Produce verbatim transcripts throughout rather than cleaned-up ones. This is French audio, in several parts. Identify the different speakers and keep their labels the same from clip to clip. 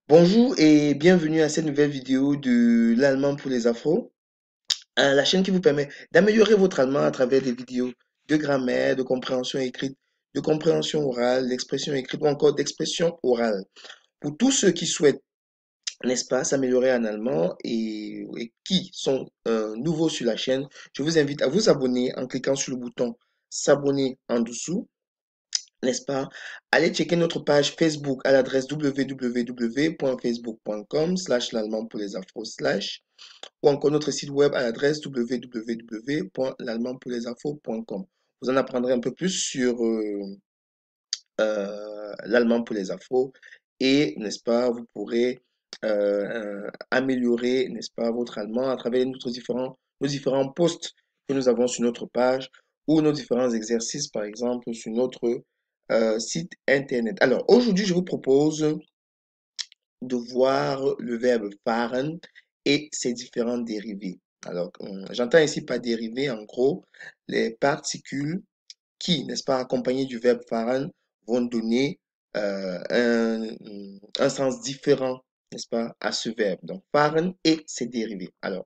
Speaker 1: Bonjour et bienvenue à cette nouvelle vidéo de l'allemand pour les afros, euh, la chaîne qui vous permet d'améliorer votre allemand à travers des vidéos de grammaire, de compréhension écrite, de compréhension orale, d'expression écrite ou encore d'expression orale. Pour tous ceux qui souhaitent, n'est-ce pas, s'améliorer en allemand et, et qui sont euh, nouveaux sur la chaîne, je vous invite à vous abonner en cliquant sur le bouton s'abonner en dessous, n'est-ce pas? Allez checker notre page Facebook à l'adresse w w w point facebook point com slash l'allemand pour les afros slash ou encore notre site web à l'adresse w w w point l'allemand pour les afros point com. Vous en apprendrez un peu plus sur euh, euh, l'allemand pour les afros et, n'est-ce pas, vous pourrez euh, euh, améliorer, n'est-ce pas, votre allemand à travers nos différents, nos différents posts que nous avons sur notre page ou nos différents exercices, par exemple, sur notre euh, site internet. Alors, aujourd'hui, je vous propose de voir le verbe fahren et ses différents dérivés. Alors, euh, j'entends ici par dérivé, en gros, les particules qui, n'est-ce pas, accompagnées du verbe fahren, vont donner euh, un, un sens différent, n'est-ce pas, à ce verbe. Donc, fahren et ses dérivés. Alors,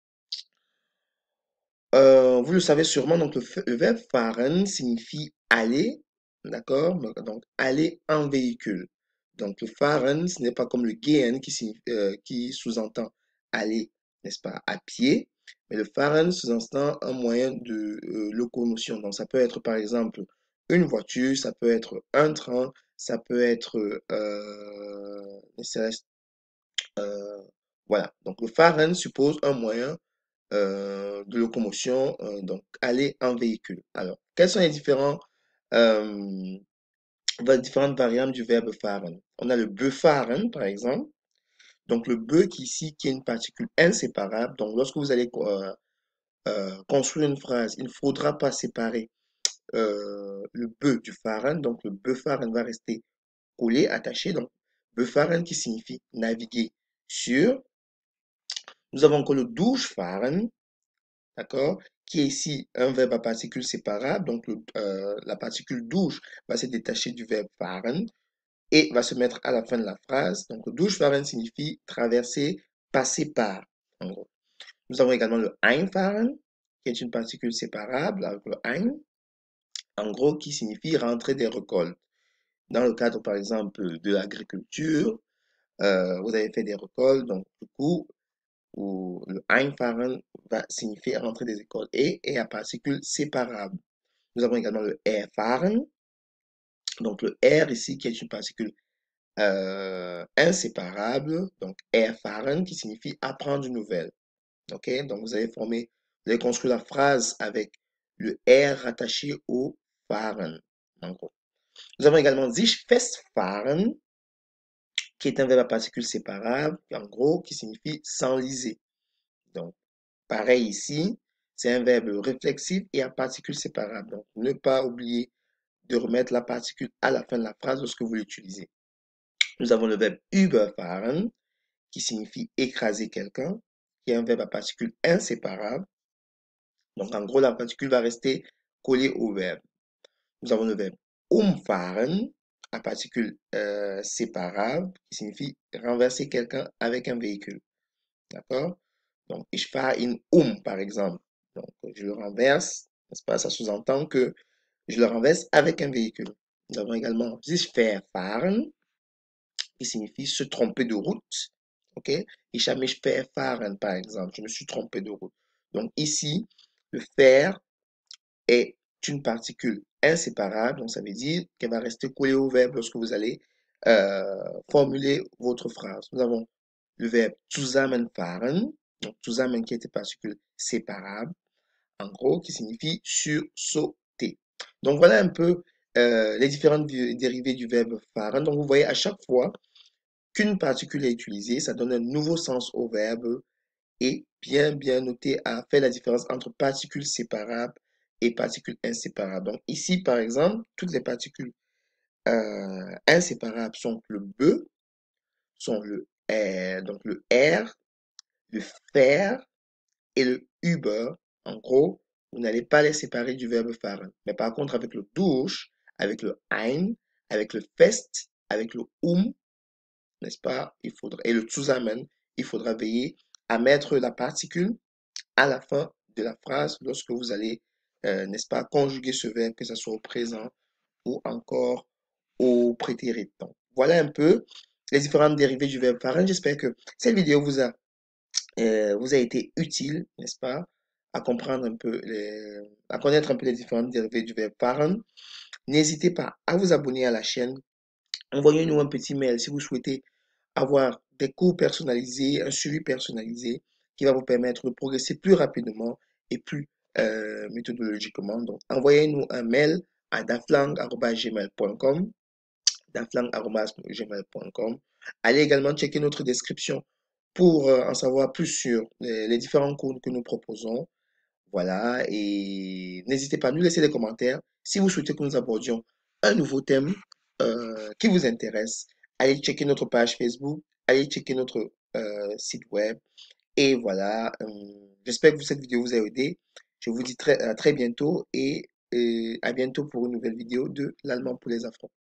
Speaker 1: euh, vous le savez sûrement, donc le, f- le verbe fahren signifie aller, d'accord? Donc, donc, aller en véhicule. Donc, le fahren, ce n'est pas comme le gehen qui, signifie- euh, qui sous-entend aller, n'est-ce pas, à pied, mais le fahren sous-entend un moyen de euh, locomotion. Donc, ça peut être, par exemple, une voiture, ça peut être un train, ça peut être, euh, ne serait-ce- euh, voilà. Donc, le fahren suppose un moyen euh, de locomotion, euh, donc aller en véhicule. Alors, quelles sont les différents, euh, va- différentes variantes du verbe fahren? On a le befahren, par exemple. Donc, le be qui ici, qui est une particule inséparable. Donc, lorsque vous allez euh, euh, construire une phrase, il ne faudra pas séparer euh, le be du fahren. Donc, le befahren va rester collé, attaché. Donc, befahren qui signifie naviguer sur. Nous avons encore le durchfahren, d'accord, qui est ici un verbe à particules séparables. Donc, le- euh, la particule douche va se détacher du verbe fahren et va se mettre à la fin de la phrase. Donc, le durchfahren signifie traverser, passer par, en gros. Nous avons également le einfahren, qui est une particule séparable avec le ein, en gros, qui signifie rentrer des récoltes. Dans le cadre, par exemple, de l'agriculture, euh, vous avez fait des récoltes, donc, du coup, où le einfahren va signifier rentrer des écoles et est à particules séparables. Nous avons également le erfahren, donc le R ici qui est une particule euh, inséparable, donc erfahren qui signifie apprendre une nouvelle. Ok, donc vous avez formé, vous avez construit la phrase avec le R rattaché au fahren, en gros. Nous avons également sich festfahren, qui est un verbe à particules séparables, en gros, qui signifie s'enliser. Donc, pareil ici, c'est un verbe réflexif et à particules séparables. Donc, ne pas oublier de remettre la particule à la fin de la phrase lorsque vous l'utilisez. Nous avons le verbe überfahren qui signifie écraser quelqu'un, qui est un verbe à particules inséparables. Donc, en gros, la particule va rester collée au verbe. Nous avons le verbe umfahren à particules euh, séparables qui signifie renverser quelqu'un avec un véhicule. D'accord? Donc, ich fahre ihn um, par exemple. Donc, je le renverse, n'est-ce pas? Ça sous-entend que je le renverse avec un véhicule. Nous avons également sich verfahren, qui signifie se tromper de route. OK? Ich habe mich verfahren, par exemple. Je me suis trompé de route. Donc, ici, le faire est une particule inséparable. Donc, ça veut dire qu'elle va rester collée au verbe lorsque vous allez euh, formuler votre phrase. Nous avons le verbe zusammenfahren, donc zusammen qui est une particule séparable, en gros, qui signifie sursauter. Donc voilà un peu euh, les différentes dérivées du verbe fahren. Donc vous voyez à chaque fois qu'une particule est utilisée, ça donne un nouveau sens au verbe et bien bien noter à faire la différence entre particules séparables et particules inséparables. Donc ici par exemple, toutes les particules euh, inséparables sont le be, sont le R, donc le R, le faire et le über. En gros, vous n'allez pas les séparer du verbe fahren. Mais par contre, avec le durch, avec le ein, avec le fest, avec le um, n'est-ce pas? Il faudra, et le zusammen, il faudra veiller à mettre la particule à la fin de la phrase lorsque vous allez, euh, n'est-ce pas, conjuguer ce verbe, que ce soit au présent ou encore au prétérit. Donc, voilà un peu les différentes dérivées du verbe fahren. J'espère que cette vidéo vous a, euh, vous a été utile, n'est-ce pas, à comprendre un peu, les, à connaître un peu les différentes dérivées du verbe fahren. N'hésitez pas à vous abonner à la chaîne. Envoyez-nous un petit mail si vous souhaitez avoir des cours personnalisés, un suivi personnalisé qui va vous permettre de progresser plus rapidement et plus euh, méthodologiquement. Donc, envoyez-nous un mail à daflang arobase gmail point com, daflang arobase gmail point com. Allez également checker notre description pour euh, en savoir plus sur les, les différents cours que nous proposons. Voilà, et n'hésitez pas à nous laisser des commentaires si vous souhaitez que nous abordions un nouveau thème euh, qui vous intéresse. Allez checker notre page Facebook, allez checker notre euh, site web. Et voilà, euh, j'espère que cette vidéo vous a aidé. Je vous dis très, à très bientôt et, et à bientôt pour une nouvelle vidéo de l'allemand pour les enfants.